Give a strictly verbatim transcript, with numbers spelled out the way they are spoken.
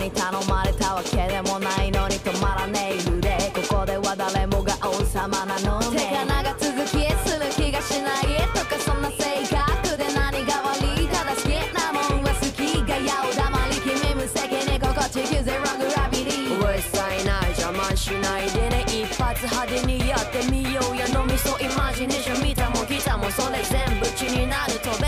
に頼まれたわけでもないのに止まらねえ腕、ここでは誰もが王様なのね。手が長続きする気がしないとかそんな性格で何が悪い、ただ好きなもんは好きがやお黙り君無責任心地きゼログラビリーうるさいな邪魔しないでね、一発派手にやってみようや脳みそイマジネーション見たも来たもそれ全部血になる飛べ